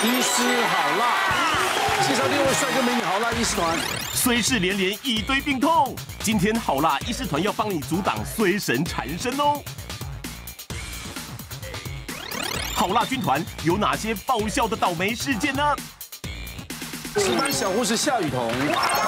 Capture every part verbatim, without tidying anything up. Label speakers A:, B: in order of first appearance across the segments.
A: 医师好辣，介绍六位帅哥美女好辣医师团。
B: 虽事连连一堆病痛，今天好辣医师团要帮你阻挡衰神缠身哦。好辣军团有哪些爆笑的倒霉事件呢？
A: 值班小护士夏雨桐。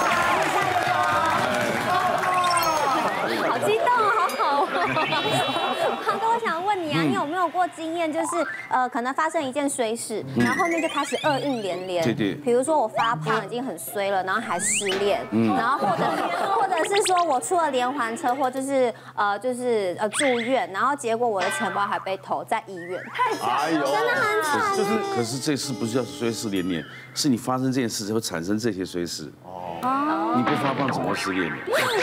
C: 好激动哦，好好哦。浩哥，我想问你啊，你有没有过经验，就是呃，可能发生一件衰事，然后后面就开始厄运连连。
A: 对对。
C: 比如说我发胖已经很衰了，然后还失恋，然后或者或者是说我出了连环车祸，就是呃就是呃住院，然后结果我的钱包还被偷在医院，太惨了，真的很惨。
A: 就是，可是这事不是叫衰事连连，是你发生这件事才会产生这些衰事。哦。你不发胖怎么会失恋呢？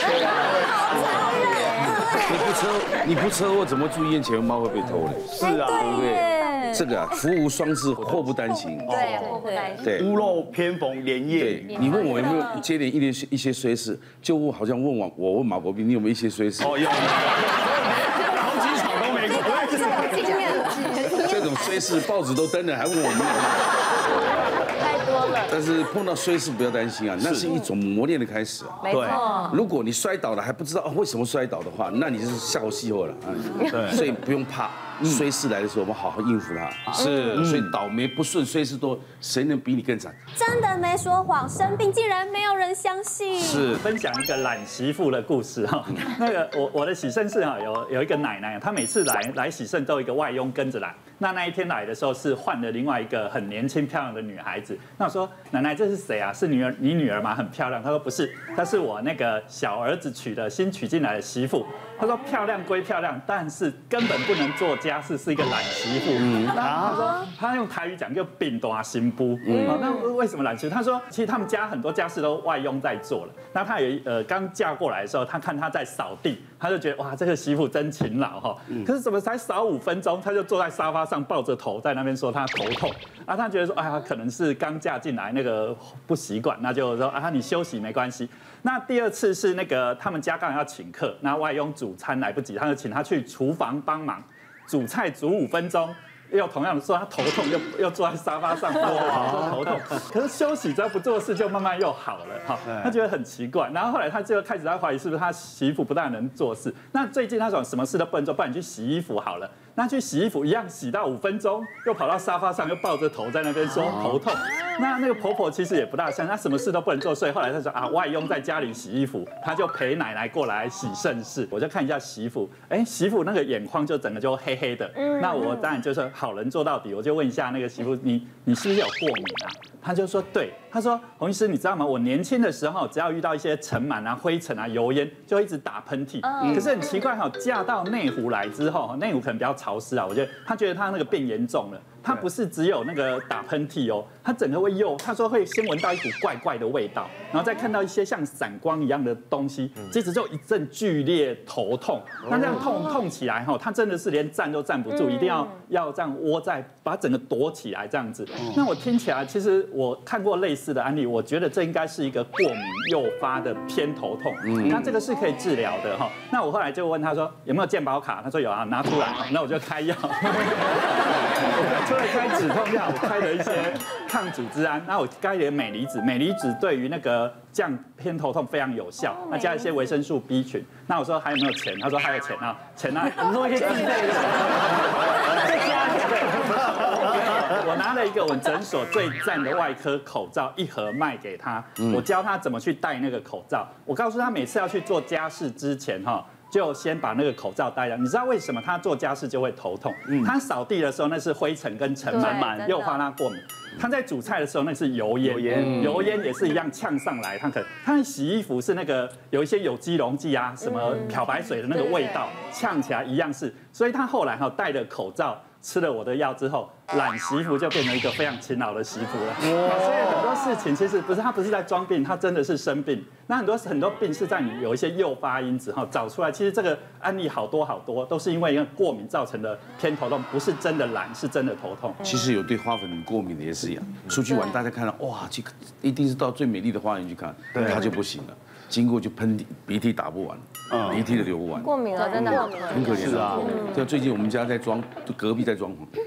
A: 你不车你不车祸怎么住医院钱包会被偷呢？
C: 是啊，对不对？
A: 这个啊，福无双至，祸不单行。
C: 对，祸不单行。
A: 对，
D: 屋漏偏逢连夜雨。
A: 你问我有没有接连一连一些衰事，就我好像问我我问马国斌，你有没有一些衰事？
D: 哦，有。好几场都没过，
C: 这有经验了。
A: 这种衰事报纸都登了，还问我们？
C: 太多了。
A: 但是碰到衰事不要担心啊，那是一种磨练的开始啊。
C: 没错。
A: 如果你摔倒了还不知道为什么摔倒的话，那你就是下过戏后了啊。对。所以不用怕，衰事来的时候我们好好应付它。是。所以倒霉不顺衰事多，谁能比你更惨？
C: 真的没说谎，生病竟然没有人相信。
D: 是。分享一个懒媳妇的故事哈。那个我我的喜肾室啊有有一个奶奶，她每次来来喜肾都有一个外佣跟着来。那那一天来的时候是换了另外一个很年轻漂亮的女孩子。那我说奶奶这是谁啊？是女儿你女儿吗？很漂亮。她说不是，她是我那个小儿子娶的新娶进来的媳妇。她说漂亮归漂亮，但是根本不能做家事，是一个懒媳妇。然后她说她用台语讲叫饼大心不。那为什么懒媳妇？她说其实他们家很多家事都外佣在做了。那她有呃刚嫁过来的时候，她看她在扫地，她就觉得哇这个媳妇真勤劳哈。可是怎么才扫五分钟，她就坐在沙发上抱着头在那边说她头痛。啊，她觉得说哎呀可能是刚嫁进来那个不习惯，那就说啊你休息没关系。那第二次是那个他们家刚好要请客，那外佣煮餐来不及，他就请他去厨房帮忙煮菜，煮五分钟。又同样的说他头痛，又又坐在沙发上，说头痛。可是休息只要不做事，就慢慢又好了哈。他觉得很奇怪，然后后来他就开始在怀疑是不是他媳妇不大能做事。那最近他说什么事都不能做，不然你去洗衣服好了。那去洗衣服一样洗到五分钟，又跑到沙发上，又抱着头在那边说头痛。那那个婆婆其实也不大像，她什么事都不能做，所以后来她说啊，外佣在家里洗衣服，她就陪奶奶过来洗肾室。我就看一下媳妇，哎，媳妇那个眼眶就整个就黑黑的。那我当然就是好人做到底，我就问一下那个媳妇，你你是不是有过敏啊？她就说对，她说洪医师，你知道吗？我年轻的时候，只要遇到一些尘螨啊、灰尘啊、油烟，就一直打喷嚏。可是很奇怪哈，嫁到内湖来之后，内湖可能比较潮湿啊，我觉得她觉得她那个变严重了。他不是只有那个打喷嚏哦，他整个会又，他说会先闻到一股怪怪的味道，然后再看到一些像闪光一样的东西，接着就一阵剧烈头痛。那这样痛痛起来哈，他真的是连站都站不住，一定要要这样窝在，把整个躲起来这样子。那我听起来，其实我看过类似的案例，我觉得这应该是一个过敏诱发的偏头痛。那这个是可以治疗的哈。那我后来就问他说有没有健保卡，他说有啊，拿出来，那我就开药。除了开止痛药，我开了一些抗组织胺，那我开了镁离子，镁离子对于那个降偏头痛非常有效。那加一些维生素 B 群。那我说还有没有钱？他说还有钱啊，钱啊，弄一些自费的。再加我拿了一个我们诊所最赞的外科口罩一盒卖给他，我教他怎么去戴那个口罩。我告诉他每次要去做家事之前哈。就先把那个口罩戴上。你知道为什么他做家事就会头痛？他扫地的时候那是灰尘跟尘螨诱发他过敏。他在煮菜的时候那是油烟，油烟也是一样呛上来。他可能他洗衣服是那个有一些有机溶剂啊，什么漂白水的那个味道，呛起来一样是。所以他后来哈戴着口罩。吃了我的药之后，懒媳妇就变成一个非常勤劳的媳妇了。所以很多事情其实不是他不是在装病，他真的是生病。那很多很多病是在你有一些诱发因子哈找出来。其实这个案例好多好多都是因为一个过敏造成的偏头痛，不是真的懒，是真的头痛。
A: 其实有对花粉过敏的也是一样，出去玩大家看到哇，这个一定是到最美丽的花园去看，他就不行了。经过就喷鼻涕打不完，鼻涕都流不完，
C: 过敏了真的
A: 很可怜啊。对，最近我们家在装，隔壁在装潢，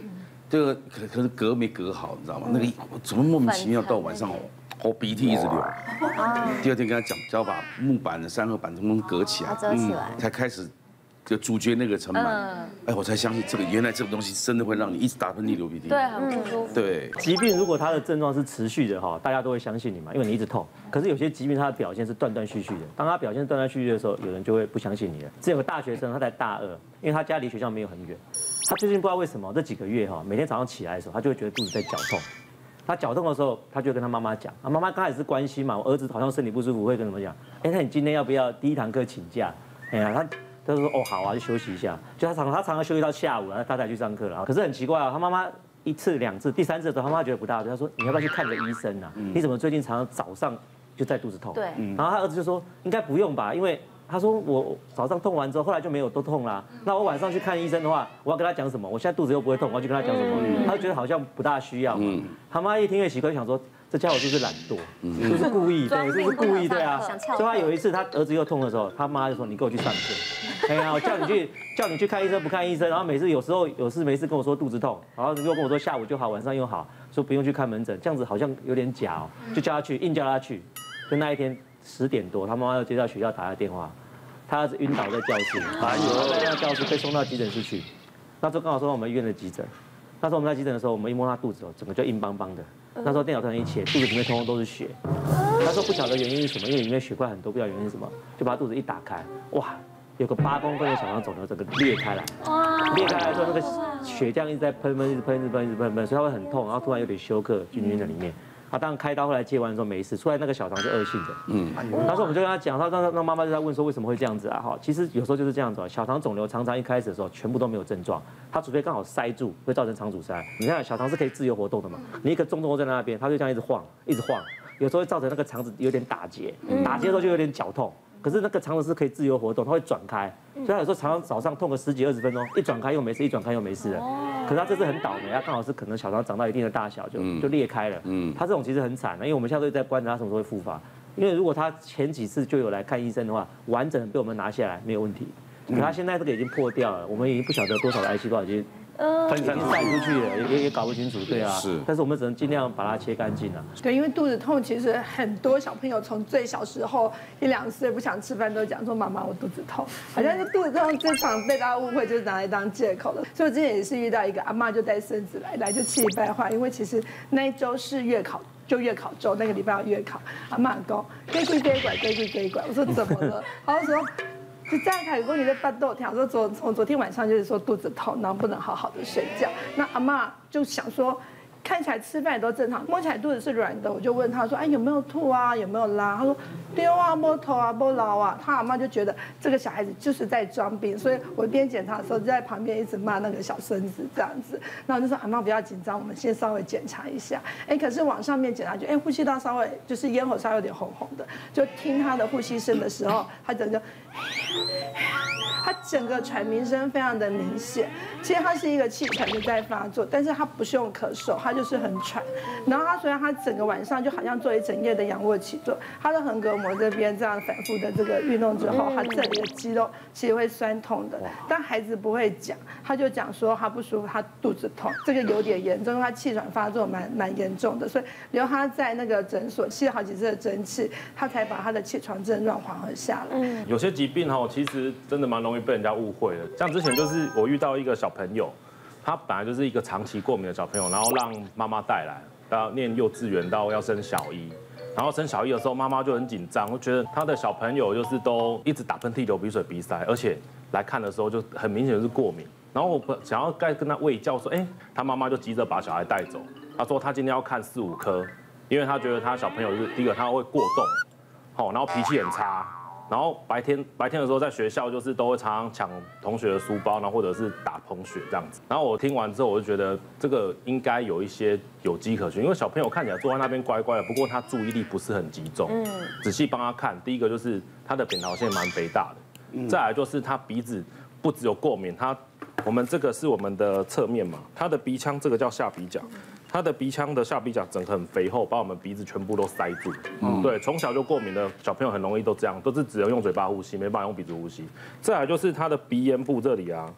A: 这个可可是隔没隔好，你知道吗？那个怎么莫名其妙到晚上哦鼻涕一直流，第二天跟他讲，只要把木板的三合板通通隔起来，
C: 遮起来，
A: 才开始。就主角那个尘螨，哎，我才相信这个原来这个东西真的会让你一直打喷嚏流鼻涕，
E: 对，很不舒服。
A: 对，
F: 疾病如果它的症状是持续的哈，大家都会相信你嘛，因为你一直痛。可是有些疾病它的表现是断断续续的，当它表现断断续续的时候，有人就会不相信你了。这有个大学生，他才大二，因为他家离学校没有很远，他最近不知道为什么这几个月哈，每天早上起来的时候，他就会觉得肚子在绞痛。他绞痛的时候，他就跟他妈妈讲，啊，妈妈刚开始是关心嘛，我儿子好像身体不舒服，会跟什么讲？哎，那你今天要不要第一堂课请假？哎呀，他。他说哦好啊，就休息一下。就他常他常常休息到下午啊，他才去上课了。可是很奇怪啊，他妈妈一次两次，第三次的时候，他妈妈觉得不大对，他说你要不要去看个医生啊？你怎么最近常常早上就在肚子痛？
E: 对。
F: 然后他儿子就说应该不用吧，因为他说我早上痛完之后，后来就没有都痛啦。那我晚上去看医生的话，我要跟他讲什么？我现在肚子又不会痛，我要去跟他讲什么？他就觉得好像不大需要。嗯。他妈一听越奇怪，想说。这家伙就是懒惰，就是故意，对，就是故意，对啊。所以他有一次他儿子又痛的时候，他妈就说：“你给我去上课。”哎呀，我叫你去，叫你去看医生，不看医生，然后每次有时候有事没事跟我说肚子痛，然后又跟我说下午就好，晚上又好，说不用去看门诊，这样子好像有点假哦，就叫他去，硬叫他去。就那一天十点多，他妈妈又接到学校打来电话，他儿子晕倒在教室，把他在教室被送到急诊室去，那时候刚好送到我们医院的急诊。那时候我们在急诊的时候，我们一摸他肚子哦，整个就硬邦邦的。那时候电脑突然一切，肚子里面通通都是血。他说不晓得原因是什么，因为里面血块很多，不知道原因是什么，就把肚子一打开，哇，有个八公分的小肠肿瘤整个裂开来。裂开来之后，那个血浆一直在喷喷，一直喷，一直喷，一直喷喷，所以他会很痛，然后突然有点休克，晕晕在里面。他当然开刀，后来切完之后没事，出来那个小肠是恶性的。嗯，当时我们就跟他讲，他那那妈妈就在问说为什么会这样子啊？哈，其实有时候就是这样子啊。小肠肿瘤常常一开始的时候全部都没有症状，它除非刚好塞住，会造成肠阻塞。你看小肠是可以自由活动的嘛，你一个重重在那边，它就这样一直晃，一直晃，有时候会造成那个肠子有点打结，打结的时候就有点绞痛。可是那个肠子是可以自由活动，它会转开，所以他有时候常常早上痛个十几二十分钟，一转开又没事，一转开又没事了。可是他这次很倒霉，他刚好是可能小肠长到一定的大小就就裂开了。嗯，他这种其实很惨的，因为我们现在都在观察他什么时候会复发。因为如果他前几次就有来看医生的话，完整的被我们拿下来没有问题。可他现在这个已经破掉了，我们已经不晓得多少的癌细胞已经。分散散出去了，也也搞不清楚，对啊。是。但是我们只能尽量把它切干净啊。
G: 对，因为肚子痛，其实很多小朋友从最小时候一两岁不想吃饭，都讲说妈妈我肚子痛，好像是肚子痛最常被大家误会就是拿来当借口了。所以我之前也是遇到一个阿嬷就带孙子来，来就气败坏，因为其实那一周是月考。就月考周那个礼拜要月考，阿嬷讲给鬼给拐给鬼给拐，我说怎么了？然后说。就在台公你在发豆条，说昨从昨天晚上就是说肚子痛，然后不能好好的睡觉。那阿嬷就想说，看起来吃饭也都正常，摸起来肚子是软的，我就问他说，哎有没有吐啊，有没有拉？他说丢啊，摸头啊，摸老啊。他阿嬷就觉得这个小孩子就是在装病，所以我一边检查的时候就在旁边一直骂那个小孙子这样子。然后我就说阿嬷不要紧张，我们先稍微检查一下。哎，可是往上面检查就哎呼吸道稍微就是咽喉稍微有点红红的，就听他的呼吸声的时候，他整个。他整个喘鸣声非常的明显，其实他是一个气喘就在发作，但是他不是用咳嗽，他就是很喘。然后他虽然他整个晚上就好像做一整夜的仰卧起坐，他的横膈膜这边这样反复的这个运动之后，他这里的肌肉其实会酸痛的，但孩子不会讲，他就讲说他不舒服，他肚子痛，这个有点严重，因为他气喘发作蛮蛮严重的，所以留他在那个诊所吸了好几次的针气，他才把他的气喘症状缓和下来。嗯，
H: 有些疾病哈，其实真的蛮容易被人家误会的。像之前就是我遇到一个小朋友，他本来就是一个长期过敏的小朋友，然后让妈妈带来，到念幼稚园到要升小一，然后升小一的时候，妈妈就很紧张，我觉得他的小朋友就是都一直打喷嚏、流鼻水、鼻塞，而且来看的时候就很明显是过敏。然后我想要该跟他卫教说，哎，他妈妈就急着把小孩带走，他说他今天要看四五科，因为他觉得他小朋友是第一个他会过动，好，然后脾气很差。然后白天白天的时候在学校就是都会常常抢同学的书包，然后或者是打同学这样子。然后我听完之后，我就觉得这个应该有一些有迹可循，因为小朋友看起来坐在那边乖乖的，不过他注意力不是很集中。嗯，仔细帮他看，第一个就是他的扁桃腺蛮肥大的，再来就是他鼻子不只有过敏，他我们这个是我们的侧面嘛，他的鼻腔这个叫下鼻甲。他的鼻腔的下鼻甲整个很肥厚，把我们鼻子全部都塞住。嗯，对，从小就过敏的小朋友很容易都这样，都是只能用嘴巴呼吸，没办法用鼻子呼吸。再来就是他的鼻咽部这里啊，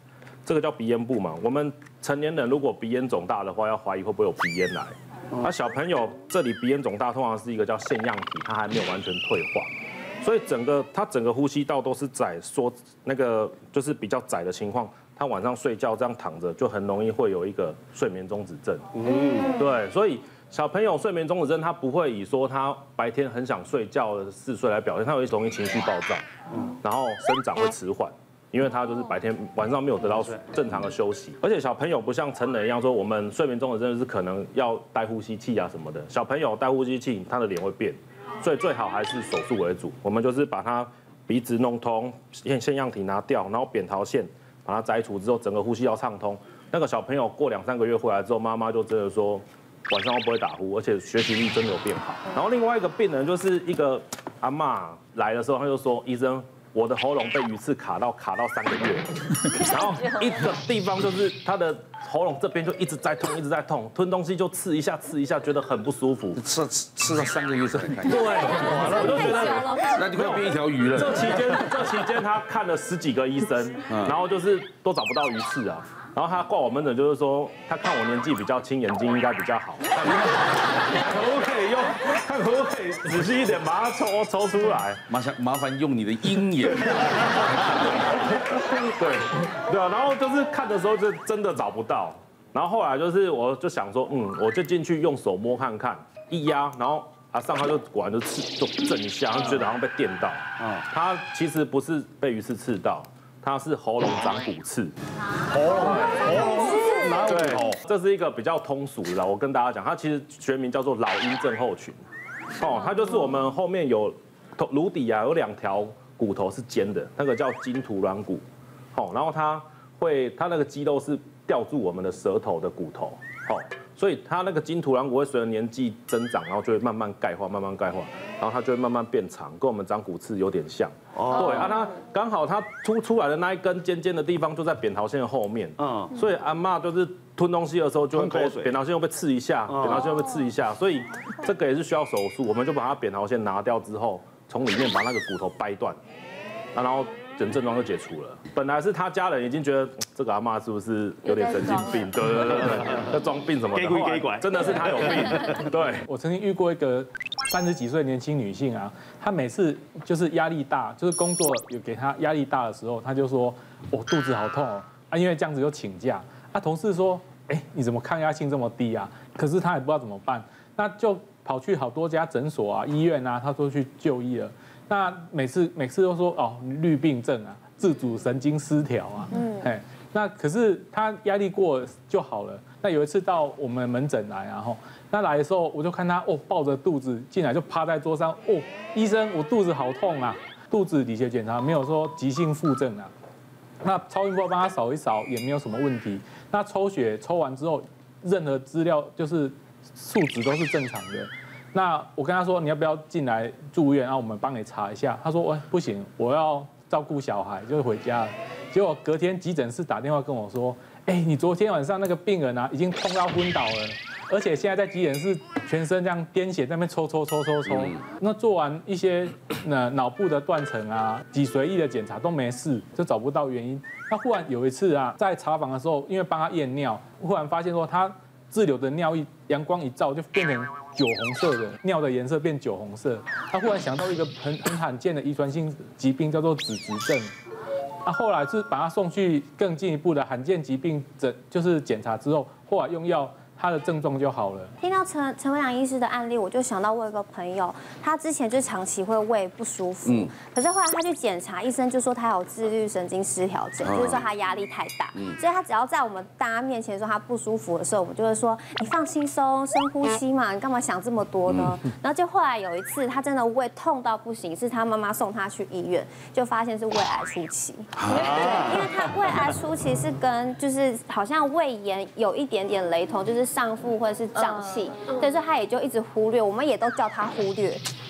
H: 这个叫鼻咽部嘛。我们成年人如果鼻咽肿大的话，要怀疑会不会有鼻咽癌。那小朋友这里鼻咽肿大，通常是一个叫腺样体，它还没有完全退化，所以整个它整个呼吸道都是窄缩，那个就是比较窄的情况。他晚上睡觉这样躺着，就很容易会有一个睡眠中止症。嗯，对，所以小朋友睡眠中止症，他不会以说他白天很想睡觉的嗜睡来表现，他会容易情绪暴躁，然后生长会迟缓，因为他就是白天晚上没有得到正常的休息。而且小朋友不像成人一样说，我们睡眠中止症是可能要戴呼吸器啊什么的，小朋友戴呼吸器，他的脸会变，所以最好还是手术为主。我们就是把他鼻子弄通，腺腺样体拿掉，然后扁桃腺把它摘除之后，整个呼吸道畅通。那个小朋友过两三个月回来之后，妈妈就真的说晚上都不会打呼，而且学习力真的有变好。然后另外一个病人就是一个阿嬷来的时候，他就说医生，我的喉咙被鱼刺卡到卡到三个月，然后一个地方就是他的喉咙这边就一直在痛，一直在痛，吞东西就刺一下刺一下，觉得很不舒服。
A: 吃吃吃到三个月才看。
H: 对，我就觉得
A: 那就快变一条鱼了。
H: 这期间这期间他看了十几个医生，然后就是都找不到鱼刺啊。然后他挂我门诊就是说，他看我年纪比较轻，眼睛应该比较好，可不可以用？看可不可以仔细一点把它抽抽出来？
A: 麻烦麻烦用你的鹰眼。
H: 对对啊，然后就是看的时候就真的找不到，然后后来就是我就想说，嗯，我就进去用手摸看看，一压，然后啊上他就果然就刺就震一下，他觉得好像被电到，嗯，他其实不是被鱼刺刺到。它是喉咙长骨刺，
E: 喉咙喉咙哪有骨头？
H: 这是一个比较通俗的，我跟大家讲，它其实学名叫做老鹰症候群。哦，它就是我们后面有颅底啊有两条骨头是尖的，那个叫筋突软骨。哦，然后它会它那个肌肉是吊住我们的舌头的骨头。哦，所以它那个筋突软骨会随着年纪增长，然后就会慢慢钙化，慢慢钙化，然后它就会慢慢变长，跟我们长骨刺有点像。哦，对啊，它刚好它凸出来的那一根尖尖的地方就在扁桃腺的后面。嗯，所以阿嬷就是吞东西的时候就会被扁桃腺又被刺一下，扁桃腺又被刺一下，所以这个也是需要手术。我们就把它扁桃腺拿掉之后，从里面把那个骨头掰断，然后整症状就解除了。本来是他家人已经觉得这个阿嬷是不是有点神经病？对对对对，在装病什么的。
E: 给鬼给拐，
H: 真的是他有病。对，
I: 我曾经遇过一个三十几岁的年轻女性啊，她每次就是压力大，就是工作有给她压力大的时候，她就说我肚子好痛哦，啊，因为这样子就请假。啊，同事说，哎，你怎么抗压性这么低啊？可是她也不知道怎么办，那就跑去好多家诊所啊、医院啊，她都去就医了。那每次每次都说哦，虑病症啊，自主神经失调啊，嗯，哎，那可是他压力过就好了。那有一次到我们门诊来，然后那来的时候，我就看他哦抱着肚子进来，就趴在桌上，哦，医生，我肚子好痛啊，肚子理学检查没有说急性腹症啊，那超音波帮他扫一扫也没有什么问题。那抽血抽完之后，任何资料就是数值都是正常的。那我跟他说你要不要进来住院，然后我们帮你查一下。他说喂不行，我要照顾小孩，就是回家了。结果隔天急诊室打电话跟我说，哎，你昨天晚上那个病人啊已经痛到昏倒了，而且现在在急诊室全身这样癫痫，在那边抽抽抽抽抽。那做完一些呃脑部的断层啊、脊髓液的检查都没事，就找不到原因。那忽然有一次啊，在查房的时候，因为帮他验尿，忽然发现说他滞留的尿液阳光一照就变成酒红色的，尿的颜色变酒红色。他忽然想到一个很很罕见的遗传性疾病，叫做脂质症。他后来是把他送去更进一步的罕见疾病诊，就是检查之后，后来用药，他的症状就好了。
C: 听到陈陈文良医师的案例，我就想到我有个朋友，他之前就长期会胃不舒服，嗯，可是后来他去检查，医生就说他有自律神经失调症，就是说他压力太大，嗯，所以他只要在我们大家面前说他不舒服的时候，我们就会说你放轻松，深呼吸嘛，你干嘛想这么多呢？然后就后来有一次，他真的胃痛到不行，是他妈妈送他去医院，就发现是胃癌初期，对，因为他胃癌初期是跟就是好像胃炎有一点点雷同，就是上腹或者是胀气，所以说他也就一直忽略，我们也都叫他忽略。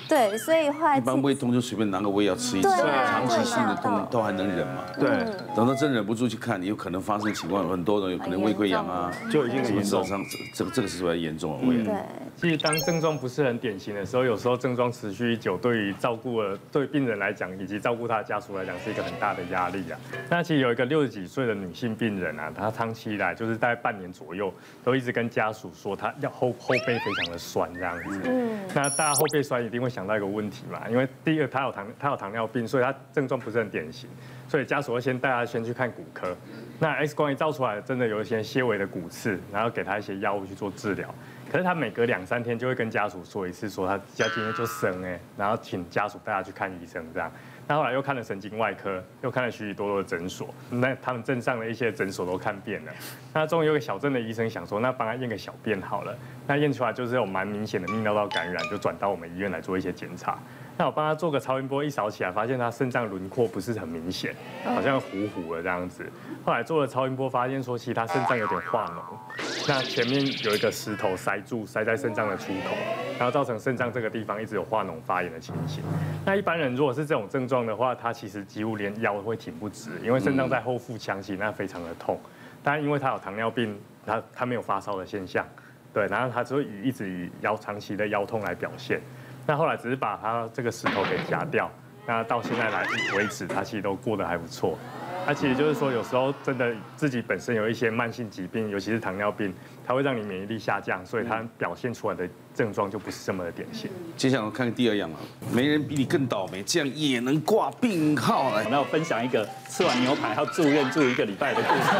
C: 对，所以后来
A: 一般胃痛就随便拿个胃药吃一吃，长期性的痛都还能忍嘛。
H: 对，
A: 等到真忍不住去看，有可能发生情况，很多人有可能胃溃疡啊，
H: 就已经很严重。
A: 这个这个是比较严重的胃。
C: 对。
J: 其实当症状不是很典型的时候，有时候症状持续久，对于照顾了对病人来讲，以及照顾他的家属来讲，是一个很大的压力啊。那其实有一个六十几岁的女性病人啊，她长期以来就是大概半年左右，都一直跟家属说她要后后背非常的酸这样子。嗯。那大家后背酸一定会想到一个问题嘛，因为第一个她有糖她有糖尿病，所以她症状不是很典型，所以家属会先带她先去看骨科。那 X 光一照出来，真的有一些些微的骨刺，然后给她一些药物去做治疗。可是他每隔两三天就会跟家属说一次，说他家今天就生哎，然后请家属带他去看医生这样。那后来又看了神经外科，又看了许许多多的诊所，那他们镇上的一些诊所都看遍了。那终于有个小镇的医生想说，那帮他验个小便好了。那验出来就是有蛮明显的泌尿道感染，就转到我们医院来做一些检查。那我帮他做个超音波，一扫起来，发现他肾脏轮廓不是很明显，好像糊糊的这样子。后来做了超音波，发现说其实他肾脏有点化脓，那前面有一个石头塞住，塞在肾脏的出口，然后造成肾脏这个地方一直有化脓发炎的情形。那一般人如果是这种症状的话，他其实几乎连腰会挺不直，因为肾脏在后腹腔期那非常的痛。但因为他有糖尿病，他他没有发烧的现象，对，然后他就会以一直以腰长期的腰痛来表现。那后来只是把他这个石头给夹掉，那到现在来为止，他其实都过得还不错。那其实就是说，有时候真的自己本身有一些慢性疾病，尤其是糖尿病，它会让你免疫力下降，所以它表现出来的症状就不是这么的典型。
A: 接下来我看第二样啊，没人比你更倒霉，这样也能挂病号来。
D: 那我分享一个吃完牛排要住院住一个礼拜的故事。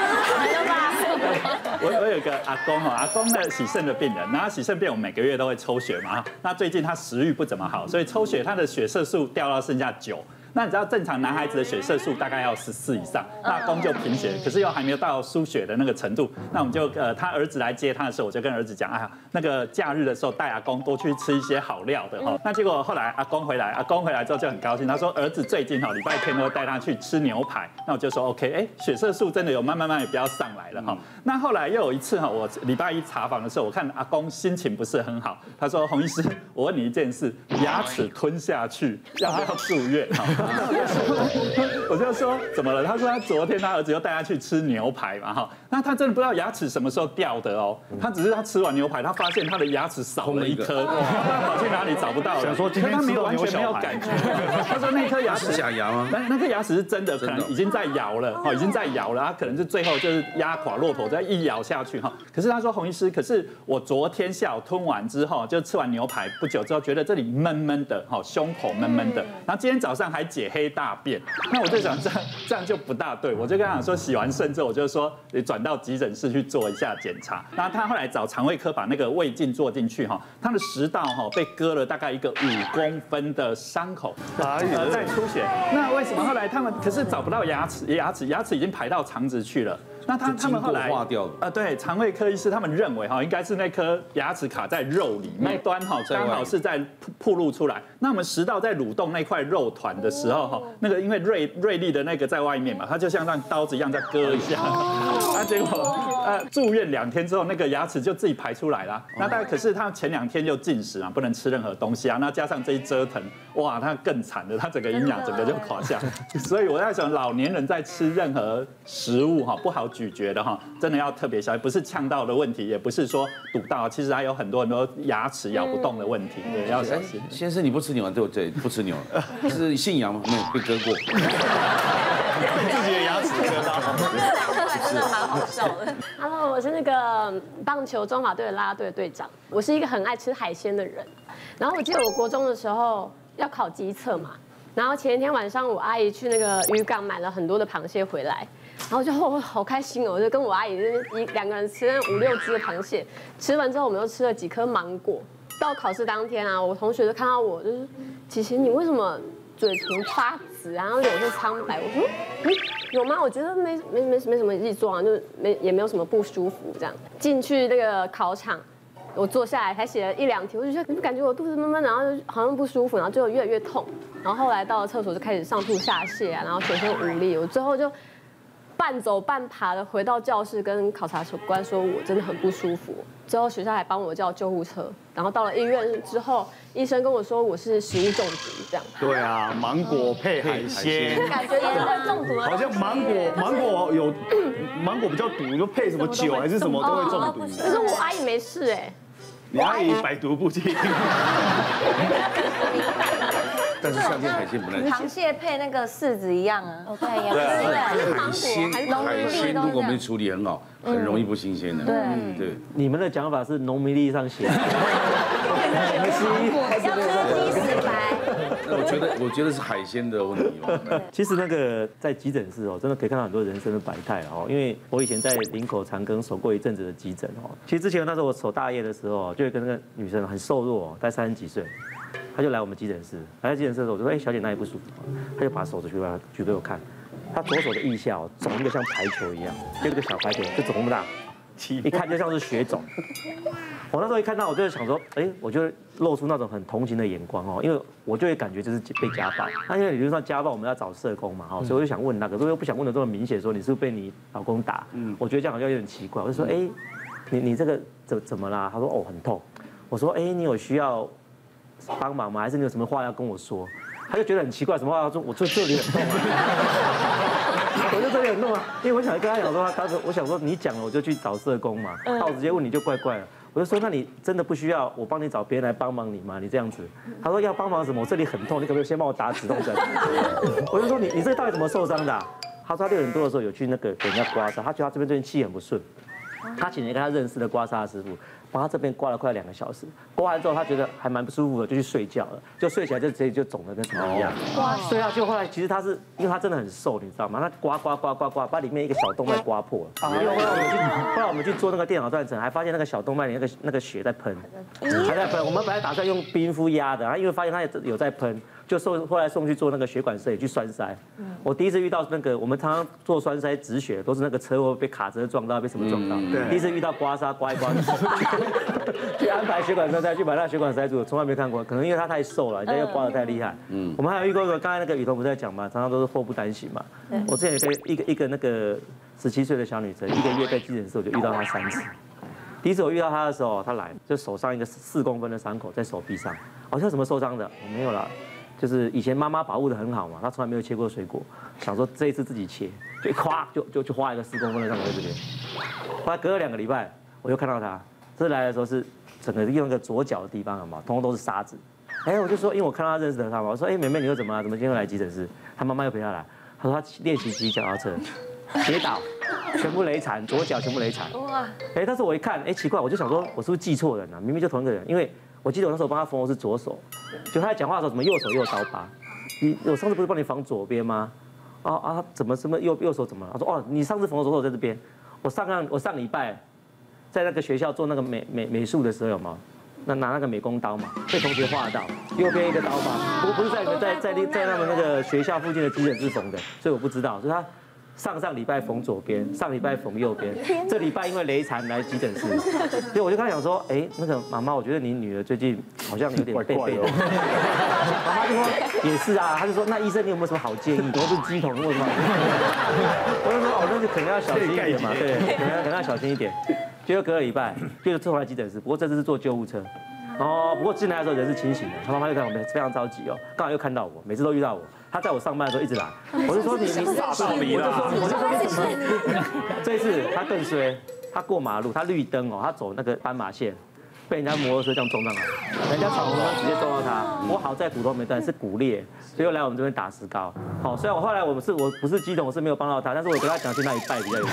D: 我我有个阿公哈，阿公呢洗肾的病人，然后洗肾病我每个月都会抽血嘛，那最近他食欲不怎么好，所以抽血他的血色素掉到剩下九。那你知道正常男孩子的血色素大概要十四以上，那阿公就贫血，可是又还没有到输血的那个程度。那我们就呃，他儿子来接他的时候，我就跟儿子讲，啊，那个假日的时候带阿公多去吃一些好料的哈。那结果后来阿公回来，阿公回来之后就很高兴，他说儿子最近哈礼拜天都会带他去吃牛排。那我就说 OK， 哎，血色素真的有慢慢慢也不要上来了哈。那后来又有一次哈，我礼拜一查房的时候，我看阿公心情不是很好，他说洪医师，我问你一件事，牙齿吞下去要不要住院？我就说怎么了？他说他昨天他儿子又带他去吃牛排嘛哈，那他真的不知道牙齿什么时候掉的哦，他只是他吃完牛排，他发现他的牙齿少了一颗，他跑去哪里找不到了？想说今天吃到牛小排，他说那颗牙齿
A: 假牙吗？
D: 那那颗牙齿是真的，可能已经在摇了，哦，已经在摇了，他可能是最后就是压垮骆驼，再一咬下去哈。可是他说洪医师，可是我昨天下午吞完之后，就吃完牛排不久之后，觉得这里闷闷的，哈，胸口闷闷的，然后今天早上还解黑大便，那我就想这样这样就不大对，我就跟他讲说洗完肾之后，我就说你转到急诊室去做一下检查。然后他后来找肠胃科把那个胃镜做进去哈，他的食道哈被割了大概一个五公分的伤口，呃在出血。那为什么后来他们可是找不到牙齿？牙齿牙齿已经排到肠子去了。那他他们后来
A: 化掉了
D: 啊，对，肠胃科医师他们认为哈，应该是那颗牙齿卡在肉里面，那端哈刚好是在暴露出来。那我们食道在蠕动那块肉团的时候哈，那个因为锐锐利的那个在外面嘛，它就像让刀子一样在割一下，啊，结果呃住院两天之后，那个牙齿就自己排出来了。那大概可是他前两天就禁食啊，不能吃任何东西啊，那加上这一折腾，哇，他更惨了，他整个营养整个就垮下。所以我在想，老年人在吃任何食物哈不好咀嚼的哈，真的要特别小心，不是呛到的问题，也不是说堵到，其实还有很多很多牙齿咬不动的问题，对，要小心。
A: 先生，你不吃牛啊？对，对，不吃牛，是信仰吗？没有被割过，
J: 被自己的牙齿割到，
K: 真的蛮好笑的。Hello， 我是那个棒球中华队的啦啦队队长，我是一个很爱吃海鲜的人。然后我记得我国中的时候要考基测嘛，然后前一天晚上我阿姨去那个渔港买了很多的螃蟹回来。然后就哦好开心哦，我就跟我阿姨一两个人吃那五六只的螃蟹，吃完之后我们又吃了几颗芒果。到考试当天啊，我同学就看到我，就是琪琪你为什么嘴唇发紫，然后脸是苍白？我说嗯有吗？我觉得没没没没什么异状啊，就没也没有什么不舒服这样。进去那个考场，我坐下来才写了一两题，我就觉得感觉我肚子闷闷，然后好像不舒服，然后就越来越痛。然后后来到了厕所就开始上吐下泻啊，然后全身无力，我最后就。 半走半爬的回到教室，跟考察官说我真的很不舒服。之后学校还帮我叫救护车，然后到了医院之后，医生跟我说我是食物中毒这样。
E: 对啊，芒果配海鲜，
K: 感觉也会中毒。
E: 好像芒果芒果有芒果比较毒，就配什么酒还是什么都会中毒。
K: 可是我阿姨没事哎。
E: 你阿姨百毒不侵。
A: 但是夏天海鲜本来
L: 螃蟹配那个柿子一样啊。
C: 哦，对，也是。
A: 海鲜海鲜如果没处理很好，很容易不新鲜的。
L: 对
A: 对。
F: 你们的讲法是农民历上写。
C: 要吃鸡死白。
A: 那我觉得，我觉得是海鲜的问题哦。
F: 其实那个在急诊室哦，真的可以看到很多人生的百态哦。因为我以前在林口长庚守过一阵子的急诊哦。其实之前那时候我守大夜的时候，就会跟那个女生很瘦弱，大概三十几岁。他就来我们急诊室，来到急诊室的时候，我就说：“哎，小姐哪里不舒服？”他就把手举过来举给我看，他左手的腋下哦肿一个像排球一样，就这个小排球就肿那么大，一看就像是血肿。我那时候一看到，我就想说：“哎，我就露出那种很同情的眼光哦，因为我就会感觉就是被家暴。那因为理论上家暴我们要找社工嘛，哈，所以我就想问他，可是又不想问的这么明显，说你是不是被你老公打？嗯，我觉得这样好像有点奇怪。我就说：“哎，你你这个怎怎么啦？”他说：“哦，很痛。”我说：“哎，你有需要帮忙吗？还是你有什么话要跟我说？”他就觉得很奇怪，什么话要说？我就这里很痛啊，我就这里很痛啊，因为我想跟他讲说，他说我想说你讲了我就去找社工嘛，那我直接问你就怪怪了。我就说那你真的不需要我帮你找别人来帮忙你吗？你这样子，他说要帮忙什么？我这里很痛，你可不可以先帮我打止痛针？我就说你你这到底怎么受伤的？他说他六点多的时候有去那个给人家刮痧，他觉得他这边最近气很不顺，他请了一个他认识的刮痧师傅。帮他这边刮了快两个小时，刮完之后他觉得还蛮不舒服的，就去睡觉了。就睡起来就直接就肿得跟什么一样。对啊，就后来其实他是因为他真的很瘦，你知道吗？他刮刮刮刮刮，把里面一个小动脉刮破了。因为后来我们去后来我们去做那个电脑断层，还发现那个小动脉里那个那个血在喷，还在喷。我们本来打算用冰敷压的，然后因为发现他有在喷。就送后来送去做那个血管摄影，去栓塞。我第一次遇到那个，我们常常做栓塞止血，都是那个车祸被卡车撞到，被什么撞到。第一次遇到刮痧刮一刮，去安排血管栓塞，去把那血管塞住，从来没看过。可能因为他太瘦了，人家又刮得太厉害。嗯，我们还有遇过一个，刚才那个雨桐不是在讲嘛，常常都是祸不单行嘛。我之前有一个一个那个十七岁的小女生，一个月在急诊室我就遇到她三次。第一次我遇到她的时候，她来就手上一个四公分的伤口在手臂上，好像什么受伤的，我没有了。就是以前妈妈保护的很好嘛，她从来没有切过水果，想说这一次自己切，就咵就就就画一个四公分的伤口在这边。后来隔了两个礼拜，我又看到她，这次来的时候是整个用一个左脚的地方，好嘛，通通都是沙子。哎，我就说，因为我看到她认识的她嘛，我说，哎，妹妹你又怎么了？怎么今天来急诊室？她妈妈又陪她来，她说她练习骑脚踏车，跌倒，全部雷残，左脚全部雷残。哇！哎，但是我一看，哎，奇怪，我就想说，我是不是记错人了？明明就同一个人，因为。我记得我那时候帮他缝的是左手，就他在讲话的时候，怎么右手又有刀疤？你我上次不是帮你缝左边吗？啊啊，怎么什么右右手怎么了？他说哦，你上次缝的左手在这边。我上上我上礼拜在那个学校做那个美美美术的时候有吗？那拿那个美工刀嘛，被同学划到，右边一个刀疤。不不是在你们在在在他们那个学校附近的急诊室缝的，所以我不知道，所以他。上上礼拜缝左边，上礼拜缝右边，这礼拜因为雷残来急诊室，所以我就跟他讲说，哎，那个妈妈，我觉得你女儿最近好像有点背背的。妈妈就说也是啊，他就说那医生你有没有什么好建议？我是鸡桶，为什么？我就说哦，那就可能要小心一点嘛，对，可能可能要小心一点。结果隔了礼拜，就是后来急诊室，不过这次是坐救护车。哦，不过进来的时候人是清醒的，他妈妈就在旁边非常着急哦，刚好又看到我，每次都遇到我。他在我上班的时候一直来，我就说你你大道理啦，我就说你怎么？这一次他更衰，他过马路，他绿灯哦，他走那个斑马线，被人家摩托车这样撞上来，人家闯红灯直接撞到他，我好在骨头没断，是骨裂，所以又来我们这边打石膏。好，虽然我后来我们是我不是激动，我是没有帮到他，但是我跟他讲去那里拜比较有用。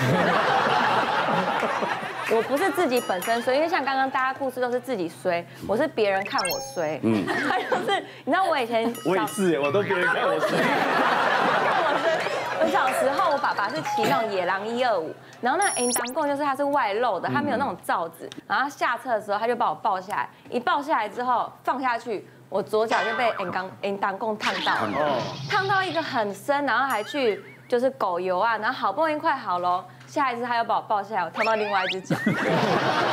L: 我不是自己本身衰，因为像刚刚大家故事都是自己衰，我是别人看我衰。嗯，他就是你知道我以前
E: 我也是，我都别人看我衰。
L: 看我衰。我小时候我爸爸是骑那种野狼一二五，然后那个 N 当共就是它是外露的，它没有那种罩子，然后下车的时候他就把我抱下来，一抱下来之后放下去，我左脚就被 N 当 N 当共烫到，烫到一个很深，然后还去就是狗油啊，然后好不容易快好了。下一次他又把我抱下来，我烫到另外一只脚，然后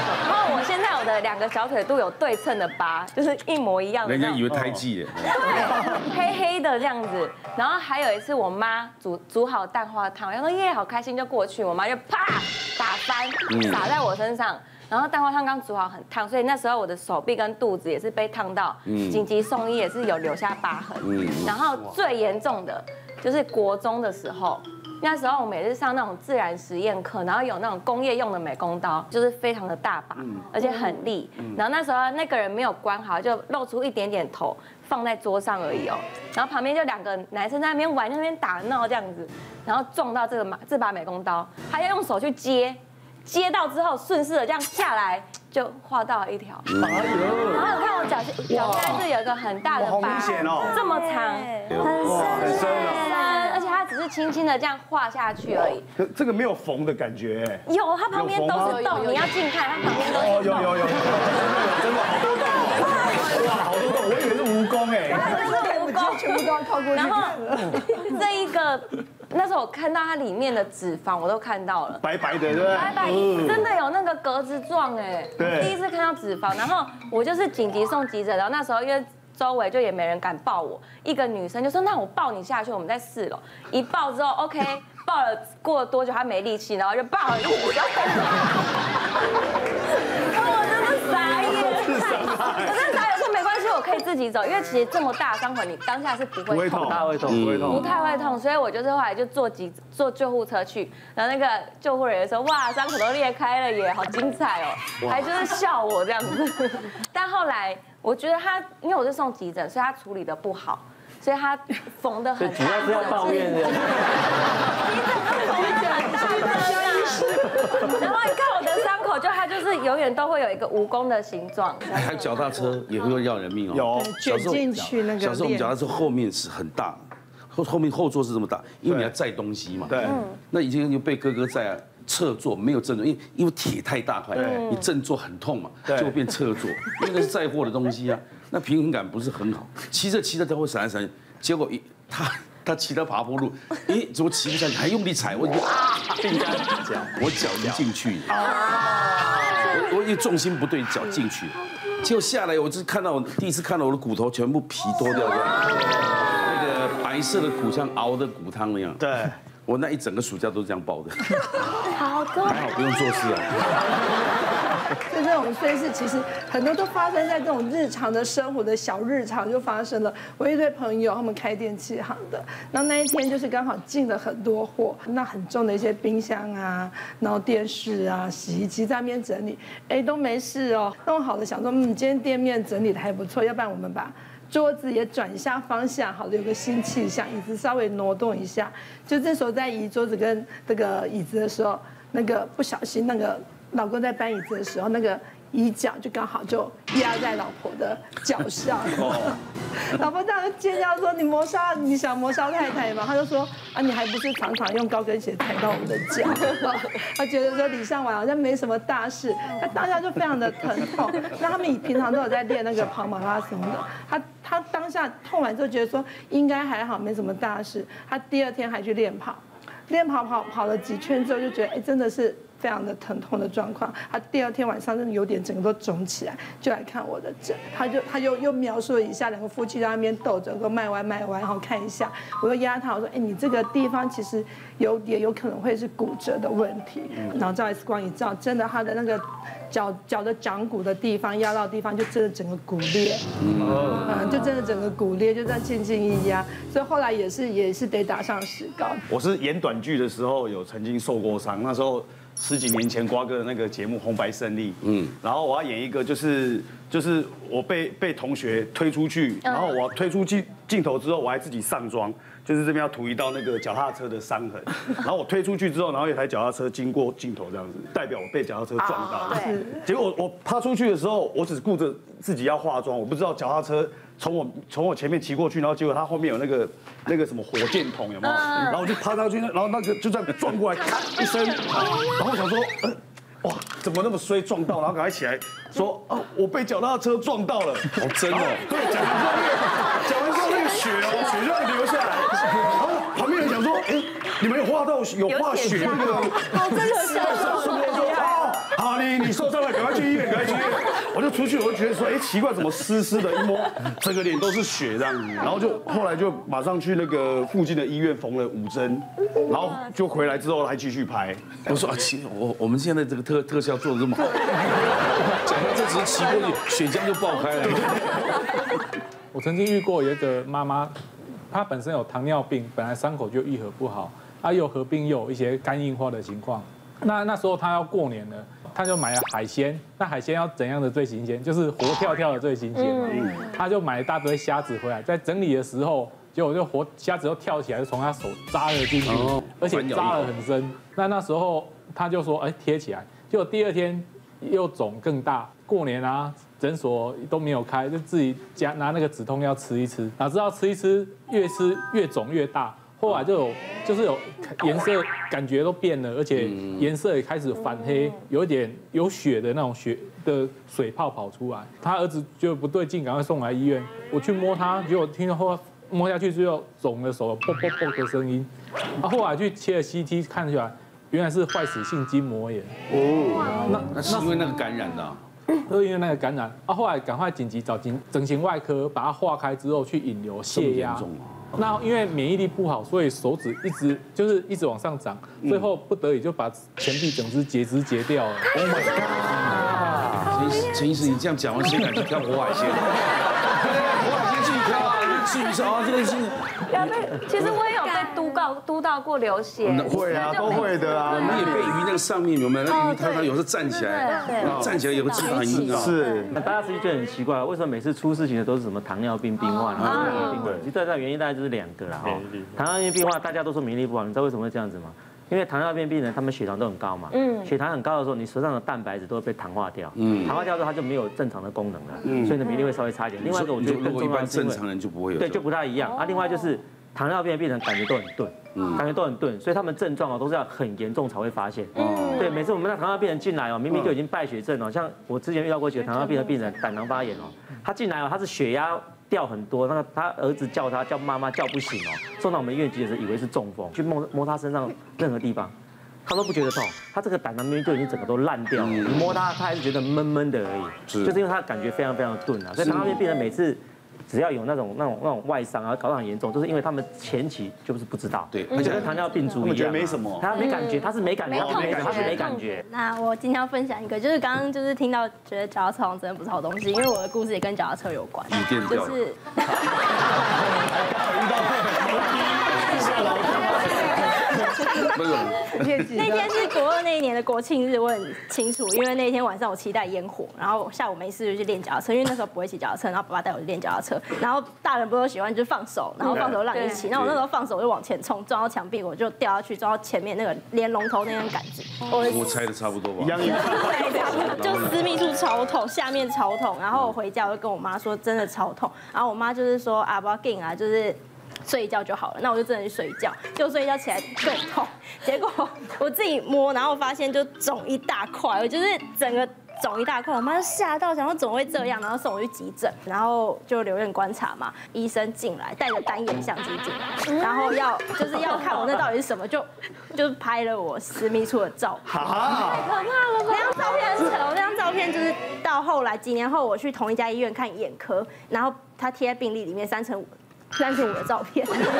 L: 我现在我的两个小腿肚有对称的疤，就是一模一样的。
A: 人家以为胎记耶。
L: 对，黑黑的这样子。然后还有一次，我妈煮煮好蛋花汤，然后耶，好开心就过去，我妈就啪打翻，洒在我身上。然后蛋花汤刚煮好很烫，所以那时候我的手臂跟肚子也是被烫到，紧急送医也是有留下疤痕。然后最严重的就是国中的时候。那时候我每次上那种自然实验课，然后有那种工业用的美工刀，就是非常的大把，而且很利。然后那时候那个人没有关好，就露出一点点头，放在桌上而已哦。然后旁边就两个男生在那边玩，那边打闹这样子，然后撞到这个这把美工刀，他要用手去接，接到之后顺势的这样下来，就划到了一条。然后我看我脚脚现在是有一个很大的疤，
E: 好明显哦，
L: 这么长，
E: 很深
L: 啊。而且它只是轻轻的这样画下去而已。
E: 可这个没有缝的感觉哎。
L: 有，它旁边都是洞，你要近看，它旁边都是洞。
E: 有有有，真的好多洞，哇，好多洞，我以为是蜈蚣哎。
G: 蜈蚣全部都要靠过去。
L: 然后这一个，那时候我看到它里面的脂肪，我都看到了，
E: 白白的，对不对？
L: 白白，真的有那个格子状哎。
E: 对。
L: 第一次看到脂肪，然后我就是紧急送急诊，然后那时候因为。周围就也没人敢抱我，一个女生就说：“那我抱你下去，我们在四楼。”一抱之后 ，OK， 抱了过了多久她没力气，然后就抱了一起。我真的傻眼，我真的傻眼说没关系，我可以自己走，因为其实这么大伤口，你当下是不会痛，
F: 不太会痛，不会痛，
L: 不太会痛，所以我就是后来就坐急坐救护车去，然后那个救护人员说：“哇，伤口都裂开了耶，好精彩哦！”还就是笑我这样子，但后来。我觉得他，因为我是送急诊，所以他处理的不好，所以他缝的很大。
F: 主要是要抱怨的。
L: 急诊都缝的很大，然后你看我的伤口，就它就是永远都会有一个蜈蚣的形状。
A: 还有脚踏车也会要人命哦。
E: 有。
G: 卷进去那个。
A: 小时候我们脚踏车后面是很大，后后面后座是这么大，因为你要载东西嘛。
E: 对。
A: 那以前就被哥哥载啊。侧坐没有正坐，因为因为铁太大块，你正坐很痛嘛，就会变侧坐，因为那是载货的东西啊，那平衡感不是很好，骑着骑着它会闪来闪去，结果一他他骑到爬坡路，咦，怎么骑不下去，还用力踩，我啊，被人家脚，我脚一进去，我我因为重心不对，脚进去，结果下来我是看到我第一次看到我的骨头全部皮脱掉的，那个白色的骨像熬的骨汤那样，
E: 对。
A: 我那一整个暑假都这样包的，
L: 好多，
A: 还好不用做事啊。
G: 就这种碎事，其实很多都发生在这种日常的生活的小日常就发生了。我一对朋友，他们开电器行的，然后那一天就是刚好进了很多货，那很重的一些冰箱啊，然后电视啊、洗衣机在那边整理，哎都没事哦，弄好了想说，嗯，今天店面整理的还不错，要不然我们把。桌子也转一下方向，好的，有个新气象，椅子稍微挪动一下。就这时候在移桌子跟这个椅子的时候，那个不小心，那个老公在搬椅子的时候，那个椅脚就刚好就压在老婆的脚上。老婆当时尖叫说：“你谋杀，你想谋杀太太吗？”他就说：“啊，你还不是常常用高跟鞋踩到我的脚。”他觉得说礼尚往来好像没什么大事，他当下就非常的疼痛。那他们平常都有在练那个跑马拉松的，他他当下痛完之后觉得说应该还好，没什么大事。他第二天还去练跑，练跑跑跑了几圈之后就觉得哎真的是。非常的疼痛的状况，他第二天晚上真的有点整个都肿起来，就来看我的诊，他就他又又描述了一下两个夫妻在那边斗着，说卖完卖完，然后看一下，我又压他，我说，哎，你这个地方其实有点有可能会是骨折的问题，然后照 X 光一照，真的他的那个脚脚的掌骨的地方压到的地方就真的整个骨裂，嗯，就真的整个骨裂，就这样轻轻一压，所以后来也是也是得打上石膏。
E: 我是演短剧的时候有曾经受过伤，那时候。十几年前瓜哥的那个节目《红白胜利》，嗯，然后我要演一个就是就是我被被同学推出去，然后我推出镜镜头之后，我还自己上妆，就是这边要涂一道那个脚踏车的伤痕，然后我推出去之后，然后有台脚踏车经过镜头这样子，代表我被脚踏车撞到。对，结果我趴出去的时候，我只顾着自己要化妆，我不知道脚踏车。从我从我前面骑过去，然后结果他后面有那个那个什么火箭筒有没有？然后我就趴上去，然后那个就这样撞过来，咔一声，然后我想说，呃，哇，怎么那么衰撞到？然后赶快起来说，哦，我被脚踏车撞到了，
A: 好真哦。
E: 对，讲完之后那个讲完之后那个血哦，血就流下来，然后旁边人想说，哎，你们有画到有画血那个，
G: 好真实啊！
E: 说哦，好，你你受伤了，赶快去去医院，赶快去医院。我就出去，我就觉得说，哎，奇怪，怎么湿湿的，一摸整个脸都是血这样子。然后就后来就马上去那个附近的医院缝了五针，然后就回来之后还继续拍。
A: 我说啊，其我我们现在这个特特效做的这么好，讲到这只是骑过去，血浆就爆开了。
I: 我曾经遇过有一个妈妈，她本身有糖尿病，本来伤口就愈合不好，她又合并又有一些肝硬化的情况。那那时候她要过年了，她就买了海鲜。那海鲜要怎样的最新鲜？就是活跳跳的最新鲜。她就买一大堆虾子回来，在整理的时候，结果就活虾子又跳起来，就从她手扎了进去，而且扎了很深。那那时候她就说，哎，贴起来。结果第二天又肿更大。过年啊，诊所都没有开，就自己家拿那个止痛药吃一吃，哪知道吃一吃越吃越肿越大，后来就有就是有颜色感觉都变了，而且颜色也开始反黑，有一点有血的那种血的水泡跑出来。他儿子觉得不对劲，赶快送来医院。我去摸他，结果听到后摸下去之后肿的手有啵啵啵的声音，啊，后来去切了 C T 看出来，原来是坏死性筋膜炎。
A: 哦，那那是因为那个感染的。
I: 都因为那个感染，啊，后来赶快紧急找整整形外科，把它化开之后去引流泄压。那因为免疫力不好，所以手指一直就是一直往上涨，最后不得已就把前臂整只截肢截掉了。Oh
A: my god！ 陈陈医师，你这样讲完，谁敢去挑活海鲜？活海鲜自己挑啊，至于说啊，这个是。
L: 其实我也有被督到督到过流血，
E: 会啊，都会的啊。
A: 我们也被鱼那个上面有没有？那鱼它它有时候站起来，站起来有个翅膀很硬啊。
E: 是。
F: 那大家其实就很奇怪，为什么每次出事情的都是什么糖尿病病患，然后糖尿病病患？其实最大的原因大概就是两个啦。哈，糖尿病病患大家都说免疫力不好，你知道为什么会这样子吗？因为糖尿病病人他们血糖都很高嘛，嗯，血糖很高的时候，你手上的蛋白质都会被糖化掉，嗯，糖化掉之后它就没有正常的功能了，嗯，所以你的免疫力会稍微差一点。另外一个我觉得更重要的是，
A: 正常人就不会有，
F: 对，就不太一样啊。另外就是糖尿病的病人感觉都很钝，嗯，感觉都很钝，所以他们症状哦都是要很严重才会发现。哦，对，每次我们那糖尿病人进来哦，明明就已经败血症哦，像我之前遇到过几个糖尿病的病人，胆囊发炎哦，他进来哦，他是血压掉很多，那个他儿子叫他叫妈妈叫不醒哦，送到我们医院急诊室以为是中风，去摸摸他身上任何地方。他都不觉得痛，他这个胆囊明明就已经整个都烂掉了，你摸他，他还是觉得闷闷的而已，就是因为他感觉非常非常的钝啊，所以糖尿病病人每次只要有那种那种那种外伤啊，搞得很严重，就是因为他们前期就是不知道，对，就跟糖尿病足一样，
E: 觉得没什么，
F: 他没感觉，他是没感觉，他没感觉，他是没感觉。
M: 那我今天要分享一个，就是刚刚就是听到觉得脚踏车好像真的不是好东西，因为我的故事也跟脚踏车有关，就是。那天是国二那一年的国庆日，我很清楚，因为那天晚上我期待烟火，然后下午没事就去练脚踏车，因为那时候不会骑脚踏车，然后爸爸带我去练脚踏车，然后大人不都喜欢就是放手，然后放手让你骑，那我那时候放手我就往前冲，撞到墙壁我就掉下去，撞到前面那个连龙头那根杆子，
A: 我猜的差不多吧，
M: 对，就私密处超痛，下面超痛，然后我回家我就跟我妈说真的超痛，然后我妈就是说啊不要紧啊，就是睡一觉就好了，那我就真的去睡一觉，就睡一觉起来更痛，结果我自己摸，然后发现就肿一大块，我就是整个肿一大块，我妈就吓到，想说怎么会这样，然后送我去急诊，然后就留院观察嘛，医生进来带着单眼相机进来，然后要就是要看我那到底是什么，就就是拍了我私密处的照片，太可怕了吧？那张照片很扯，那张照片就是到后来几年后我去同一家医院看眼科，然后他贴在病历里面三乘五。三乘五的照片，因为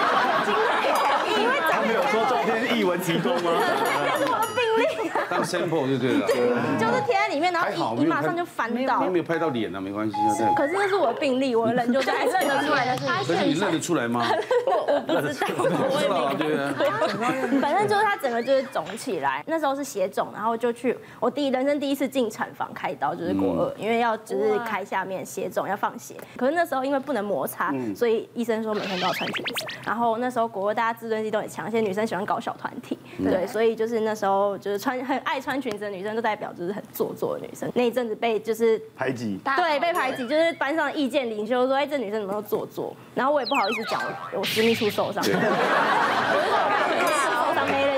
E: 他没有说照片译文提供吗？
M: 那是我的病历，
A: 当 sample 就对了，
M: 就是贴在里面，然后一马上就翻到，
A: 没有拍到脸啊，没关系啊。
M: 可是那是我的病历，我人就在认得出来的是。
A: 可是你认得出来吗？
M: 我我不知道，
A: 我也没
M: 对啊。反正就是他整个就是肿起来，那时候是血肿，然后就去我第一人生第一次进产房开刀，就是国二，因为要就是开下面血肿要放血，可是那时候因为不能摩擦，所以医生说每天都要穿裙子。然后那时候国二大家自尊心都很强，而且女生喜欢搞小团体，对，所以就是那时候就是穿很爱穿裙子的女生，都代表就是很做作的女生。那一阵子被就是
E: 排挤，
M: 对，被排挤，就是班上的意见领袖说，哎，这女生怎么都做作。然后我也不好意思讲我我私密处受伤，我就说受伤没人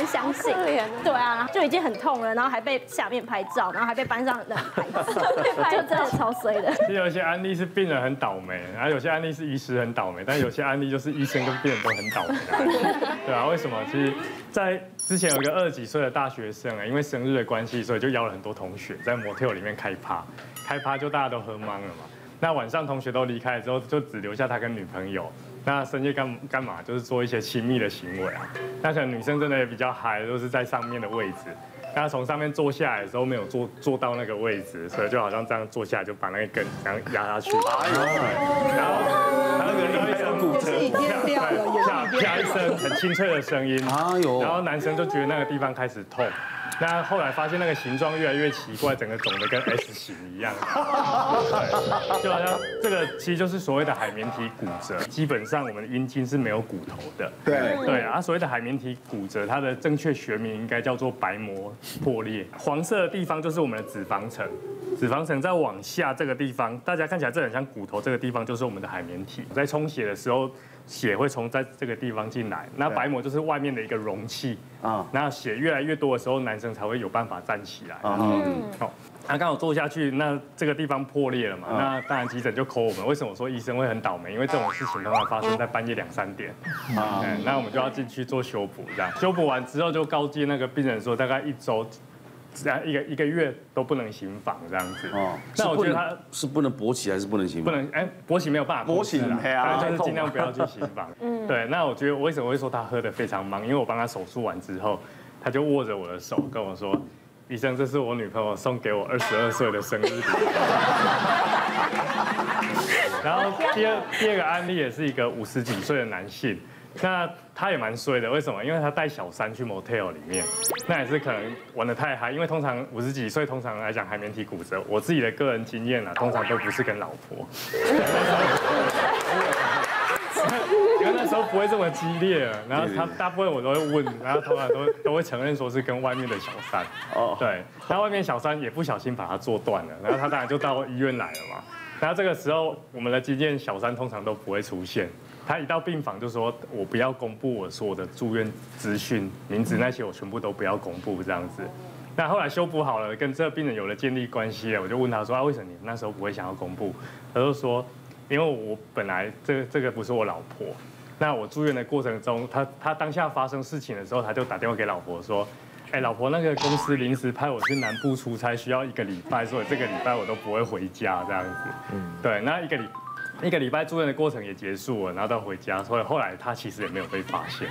M: 相信。对啊，然后就已经很痛了，然后还被下面拍照，然后还被班上的人拍照，就真的超衰的。
J: 其实有一些案例是病人很倒霉，然后有些案例是医师很倒霉，但有些案例就是医生跟病人都很倒霉。对啊，为什么？其实，在之前有一个二十几岁的大学生啊，因为生日的关系，所以就邀了很多同学在motel里面开趴，开趴就大家都喝懵了嘛。那晚上同学都离开了之后，就只留下他跟女朋友。那深夜干干嘛？就是做一些亲密的行为啊。那可能女生真的也比较嗨，都是在上面的位置。那从上面坐下来的时候没有坐坐到那个位置，所以就好像这样坐下来就把那个根这样压下去。哎呦！然后那个另一声骨折，啪啪一声很清脆的声音。哎呦！然后男生就觉得那个地方开始痛。那后来发现那个形状越来越奇怪，整个肿得跟 S 型一样，对，就好像这个其实就是所谓的海绵体骨折。基本上我们的阴茎是没有骨头的，对对啊，所谓的海绵体骨折，它的正确学名应该叫做白膜破裂。黄色的地方就是我们的脂肪层，脂肪层再往下这个地方，大家看起来这很像骨头，这个地方就是我们的海绵体。在充血的时候，血会从在这个地方进来，那白膜就是外面的一个容器啊。那血越来越多的时候，男生才会有办法站起来。嗯，好，那刚好坐下去，那这个地方破裂了嘛，那当然急诊就 call 我们。为什么我说医生会很倒霉？因为这种事情通常发生在半夜两三点啊，那我们就要进去做修补，这样修补完之后就告诫那个病人说，大概一周。这样一个一个月都不能行房这样子哦，那我觉得他
A: 是不能勃起还是不能行房？
J: 不能，哎，勃起没有办法勃起啊，但是尽量不要去行房。嗯，对。那我觉得我为什么会说他喝得非常忙？因为我帮他手术完之后，他就握着我的手跟我说：“医生，这是我女朋友送给我二十二岁的生日礼物。”然后第二第二个案例也是一个五十几岁的男性。那他也蛮衰的，为什么？因为他带小三去 motel 里面，那也是可能玩得太嗨。因为通常五十几岁，通常来讲海绵体骨折，我自己的个人经验啊，通常都不是跟老婆，因为那时候不会这么激烈。然后他大部分我都会问，然后通常都都会承认说是跟外面的小三。哦，对，那外面小三也不小心把他做断了，然后他当然就到医院来了嘛。然后这个时候，我们的经验小三通常都不会出现。他一到病房就说：“我不要公布我所有的住院资讯、名字那些，我全部都不要公布这样子。”那后来修补好了，跟这个病人有了建立关系了，我就问他说：“啊，为什么你那时候不会想要公布？”他就说：“因为我本来这这个不是我老婆，那我住院的过程中，他他当下发生事情的时候，他就打电话给老婆说。”哎，老婆，那个公司临时派我去南部出差，需要一个礼拜，所以这个礼拜我都不会回家这样子。嗯，对，那一个礼一个礼拜住院的过程也结束了，然后到回家，所以后来他其实也没有被发现。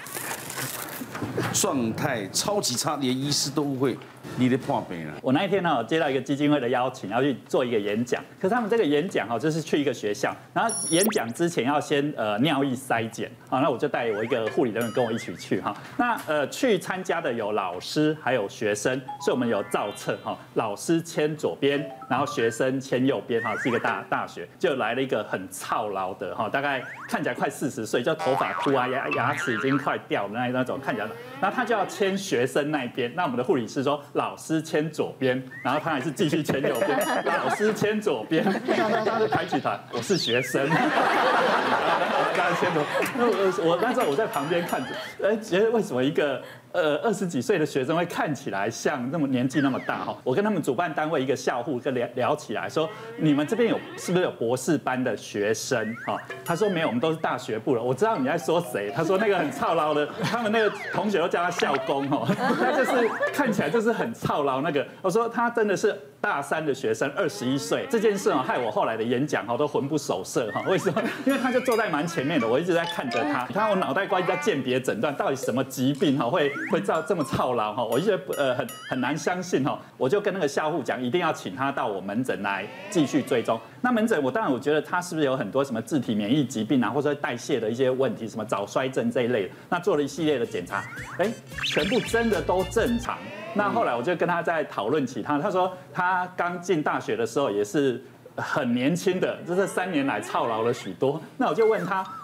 A: 状态超级差，连医师都误会你的破病了。
D: 我那一天呢，接到一个基金会的邀请，要去做一个演讲。可是他们这个演讲哈，就是去一个学校，然后演讲之前要先呃尿液筛检，好，那我就带我一个护理人员跟我一起去哈。那呃去参加的有老师还有学生，所以我们有造册哈，老师签左边，然后学生签右边哈，是一个大大学，就来了一个很操劳的哈，大概看起来快四十岁，就头发秃啊，牙牙齿已经快掉了那那种，看起来。然后他就要签学生那一边，那我们的护理师说老师签左边，然后他还是继续签右边，老师签左边，然后他就抬起头，我是学生，然后我跟他签左，那我我那时候我在旁边看着，哎，觉得为什么一个。呃，二十几岁的学生会看起来像那么年纪那么大哈。我跟他们主办单位一个校护跟聊聊起来，说你们这边有是不是有博士班的学生哈？他说没有，我们都是大学部了。我知道你在说谁，他说那个很操劳的，他们那个同学都叫他校工哈，他就是看起来就是很操劳那个。我说他真的是大三的学生，二十一岁，这件事哦害我后来的演讲哈都魂不守舍哈。为什么？因为他就坐在蛮前面的，我一直在看着他，你看我脑袋瓜一直在鉴别诊断，到底什么疾病哈会。会造这么操劳哈，我就觉得呃很很难相信哈，我就跟那个校护讲，一定要请他到我门诊来继续追踪。那门诊我当然我觉得他是不是有很多什么自体免疫疾病啊，或者代谢的一些问题，什么早衰症这一类的，那做了一系列的检查，哎，全部真的都正常。那后来我就跟他在讨论其他，他说他刚进大学的时候也是。很年轻的，这是三年来操劳了许多。那我就问他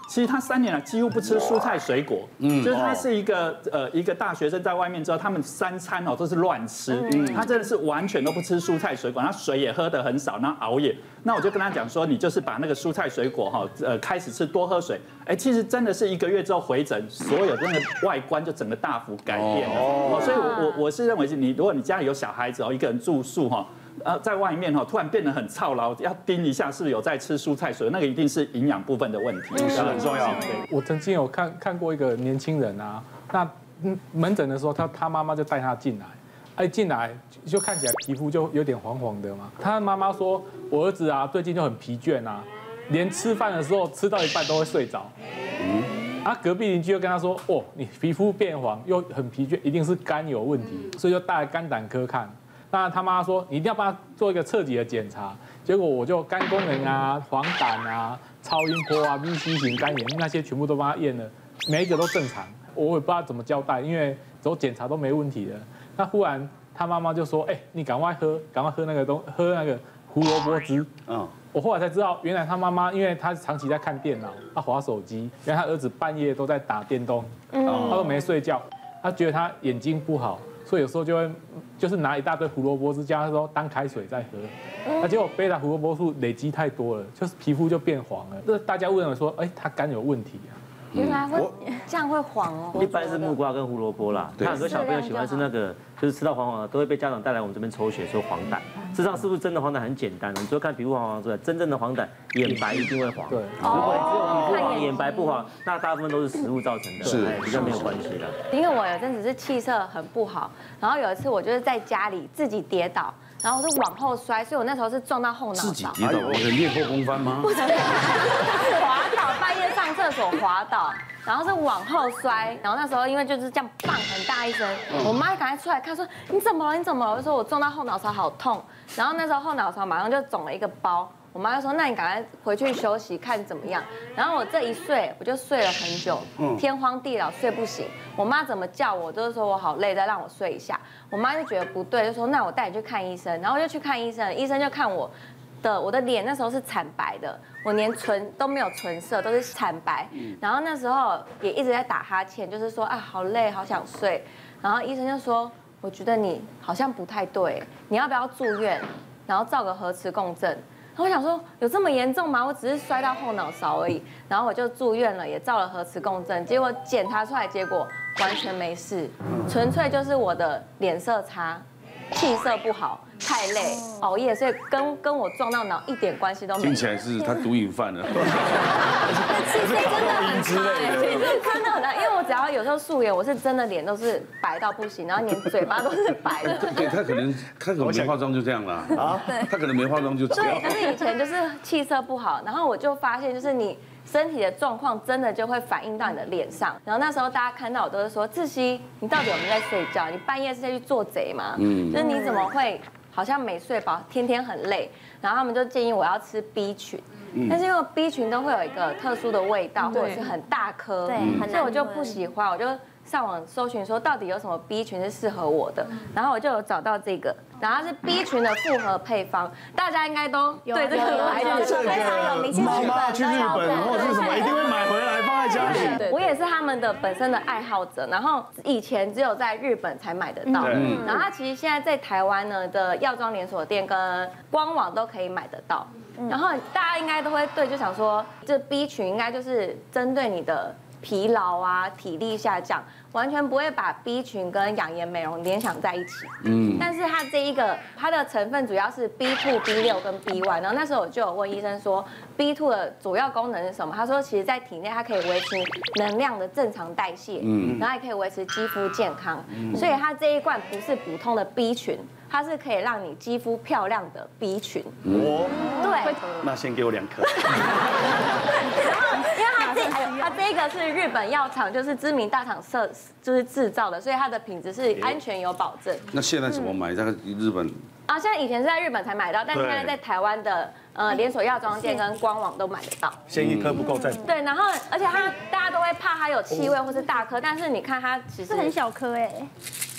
D: 其实他三年来几乎不吃蔬菜水果，嗯，就是他是一个呃一个大学生在外面之后，他们三餐哦都是乱吃，他真的是完全都不吃蔬菜水果，他水也喝得很少，然后熬夜。那我就跟他讲说，你就是把那个蔬菜水果哈，呃开始吃，多喝水。哎，其实真的是一个月之后回诊，所有的那个外观就整个大幅改变了。哦，所以我我我是认为是你，如果你家里有小孩子哦，一个人住宿哈。呃，在外面哈，突然变得很操劳，要盯一下是不是有在吃蔬菜水，那个一定是营养部分的问题，是很重要。
I: 我曾经有看看过一个年轻人啊，那门诊的时候，他他妈妈就带他进来，哎，进来就看起来皮肤就有点黄黄的嘛。他妈妈说，我儿子啊最近就很疲倦啊，连吃饭的时候吃到一半都会睡着。嗯，啊，隔壁邻居就跟他说，哦，你皮肤变黄又很疲倦，一定是肝有问题，所以就带来肝胆科看。那他妈说你一定要帮他做一个彻底的检查，结果我就肝功能啊、黄疸啊、超音波啊、V C 型肝炎那些全部都帮他验了，每一个都正常。我也不知道怎么交代，因为走检查都没问题的。那忽然他妈妈就说：“哎，你赶快喝，赶快喝那个东，喝那个胡萝卜汁。”嗯，我后来才知道，原来他妈妈因为他长期在看电脑，他滑手机，原来他儿子半夜都在打电动，嗯，他都没睡觉，他觉得他眼睛不好。所以有时候就会就是拿一大堆胡萝卜汁，叫他说当开水再喝，那结果贝塔胡萝卜素累积太多了，就是皮肤就变黄了。这大家误认为说，哎，他肝有问题啊。
L: 原来会这样会黄哦。
F: 一般是木瓜跟胡萝卜啦，那很多小朋友喜欢吃那个，就是吃到黄黄的，都会被家长带来我们这边抽血说黄疸。事实上是不是真的黄疸很简单？我们除了看皮肤黄黄之外，真正的黄疸眼白一定会黄。对，如果你只有皮肤黄，眼白不黄，那大部分都是食物造成的，是比较没有关系的。
L: 因为我有阵子是气色很不好，然后有一次我就是在家里自己跌倒。然后我是往后摔，所以我那时候是撞到后脑勺。
A: 自己跌倒，我的练后空翻吗？
L: 不是，滑倒，半夜上厕所滑倒，然后是往后摔，然后那时候因为就是这样棒很大一声，我妈赶快出来看说你怎么了？你怎么了？我就说我撞到后脑勺好痛，然后那时候后脑勺马上就肿了一个包。我妈就说：“那你赶快回去休息，看怎么样。”然后我这一睡，我就睡了很久，天荒地老，睡不醒。我妈怎么叫我，都是说我好累，再让我睡一下。我妈就觉得不对，就说：“那我带你去看医生。”然后我就去看医生，医生就看我的我的脸，那时候是惨白的，我连唇都没有唇色，都是惨白。然后那时候也一直在打哈欠，就是说啊好累，好想睡。然后医生就说：“我觉得你好像不太对，你要不要住院，然后照个核磁共振？”然后我想说有这么严重吗？我只是摔到后脑勺而已，然后我就住院了，也照了核磁共振，结果检查出来结果完全没事，纯粹就是我的脸色差，气色不好，太累，熬夜，所以跟跟我撞到脑一点关系都没有。
A: 听起来是他毒瘾犯了。
L: 气色真的很差，气色真的很差，因为我只要有时候素颜，我是真的脸都是白到不行，然后连嘴巴都是白的。
A: 对他可能他可能没化妆就这样啦，啊，他可能没化妆就这样。
L: 对，就是以前就是气色不好，然后我就发现就是你身体的状况真的就会反映到你的脸上。然后那时候大家看到我都是说：“志熙，你到底有没有在睡觉？你半夜是在去做贼吗？嗯，就是你怎么会好像没睡饱，天天很累？”然后他们就建议我要吃 B 群。但是因为 B 群都会有一个特殊的味道，或者是很大颗，对，所以我就不喜欢，我就上网搜寻说到底有什么 B 群是适合我的，然后我就有找到这个，然后是 B 群的复合配方，大家应该都对这个牌子非常有名，
E: 妈妈去日本或者是什么一定会买回来放在家里。
L: 对，我也是他们的本身的爱好者，然后以前只有在日本才买得到，然后它其实现在在台湾呢的药妆连锁店跟官网都可以买得到。然后大家应该都会对，就想说，这 B 群应该就是针对你的疲劳啊、体力下降，完全不会把 B 群跟养颜美容联想在一起。嗯，但是它这一个它的成分主要是 B 二、B 六跟 B 一。然后那时候我就有问医生说 ，B 二的主要功能是什么？他说，其实在体内它可以维持能量的正常代谢，嗯，然后也可以维持肌肤健康。所以它这一罐不是普通的 B 群。它是可以让你肌肤漂亮的 B 群，哦，对，
E: 那先给我两颗。
L: 然后，因为它这它这个是日本药厂，就是知名大厂设就是制造的，所以它的品质是安全有保证。
A: 那现在怎么买？在日本？
L: 啊，现在以前是在日本才买到，但现在在台湾的呃连锁药妆店跟官网都买得到。
E: 先一颗不够再补。
L: 对，然后而且它大家都会怕它有气味或是大颗，但是你看它其实
M: 很小颗哎。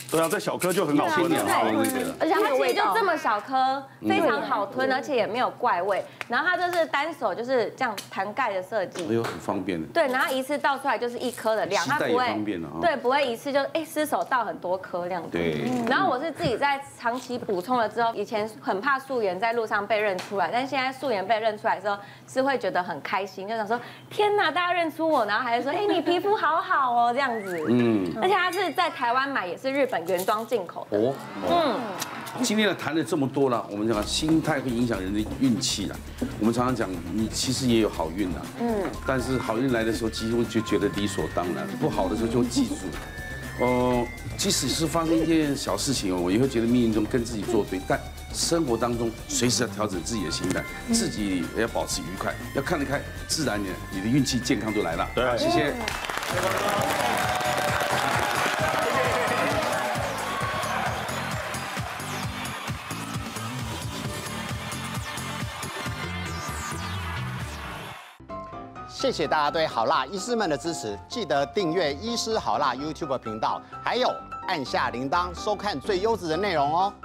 E: 对啊，这小颗就很好吞
A: 对
E: 了。
L: 而且它其实就这么小颗，非常好吞，而且也没有怪味。然后它就是单手就是这样弹盖的设计，
A: 哎呦，很方便的。
L: 对，然后一次倒出来就是一颗的量，它不会对，不会一次就哎失手倒很多颗这样子。
A: 对。
L: 然后我是自己在长期补充了之后，以前很怕素颜在路上被认出来，但现在素颜被认出来之后，是会觉得很开心，就想说天哪，大家认出我，然后还说哎你皮肤好好哦这样子。嗯。而且它是在台湾买，也是日本原装进口的。哦。嗯。
A: 今天呢谈了这么多了，我们讲心态会影响人的运气啦。我们常常讲，你其实也有好运啦，嗯，但是好运来的时候，几乎就觉得理所当然；不好的时候就会记住。呃，即使是发生一件小事情，我也会觉得命运中跟自己作对，但生活当中随时要调整自己的心态，自己也要保持愉快，要看得开，自然你你的运气、健康就来了。对，谢谢。
N: 谢谢大家对好辣医师们的支持，记得订阅医师好辣 YouTube 频道，还有按下铃铛收看最优质的内容哦。